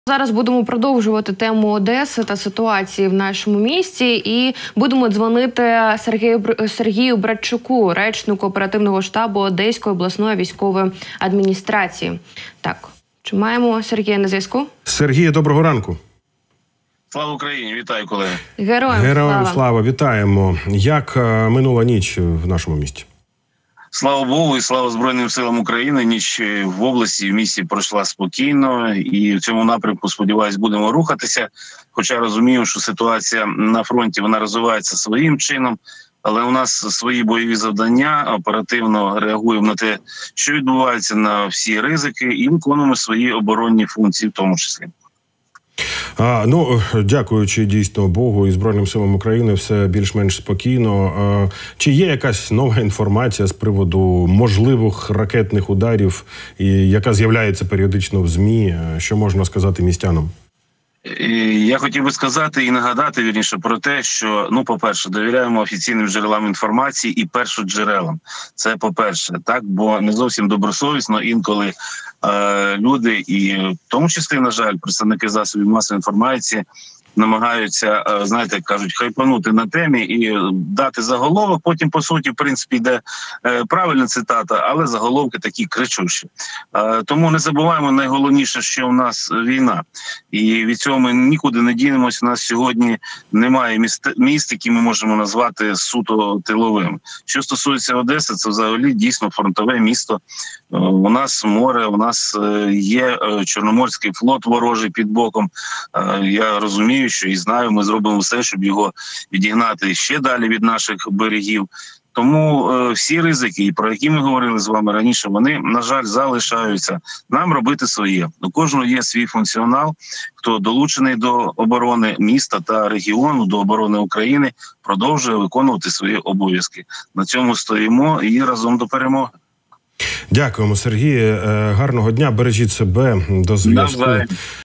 Зараз будемо продовжувати тему Одеси та ситуації в нашому місті і будемо дзвонити Сергію Братчуку, речнику оперативного штабу Одеської обласної військової адміністрації. Так, чи маємо Сергія на зв'язку? Сергія, доброго ранку. Слава Україні! Вітаю, колеги! Героям слава! Вітаємо! Як минула ніч в нашому місті? Слава Богу і слава Збройним силам України. Ніч в області, в місті пройшла спокійно. І в цьому напрямку, сподіваюсь, будемо рухатися. Хоча розумію, що ситуація на фронті, вона розвивається своїм чином. Але у нас свої бойові завдання, оперативно реагуємо на те, що відбувається, на всі ризики, і виконуємо свої оборонні функції в тому числі. Дякуючи дійсно Богу і Збройним силам України, все більш-менш спокійно. Чи є якась нова інформація з приводу можливих ракетних ударів, яка з'являється періодично в ЗМІ? Що можна сказати містянам? Я хотів би сказати і нагадати, вірніше, про те, що, по-перше, довіряємо офіційним джерелам інформації і першоджерелам. Це по-перше, так, бо не зовсім добросовісно інколи люди, і в тому числі, на жаль, представники засобів масової інформації, намагаються, знаєте, як кажуть, хайпанути на темі і дати заголовок. Потім, по суті, в принципі, йде правильна цитата, але заголовки такі кричущі. Тому не забуваємо найголовніше, що в нас війна. І від цього ми нікуди не дінемось. У нас сьогодні немає міст, які ми можемо назвати суто тиловим. Що стосується Одеси, це взагалі дійсно фронтове місто. У нас море, у нас є Чорноморський флот ворожий під боком. Я розумію, що і знаю, ми зробимо все, щоб його відігнати ще далі від наших берегів. Тому всі ризики, про які ми говорили з вами раніше, вони, на жаль, залишаються. Нам робити своє. У кожного є свій функціонал, хто долучений до оборони міста та регіону, до оборони України, продовжує виконувати свої обов'язки. На цьому стоїмо і разом до перемоги. Дякуємо, Сергій. Гарного дня, бережіть себе, до зв'язку.